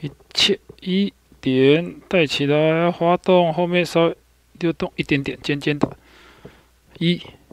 一点带起来，滑动，后面稍微溜动一点点，尖尖的。1、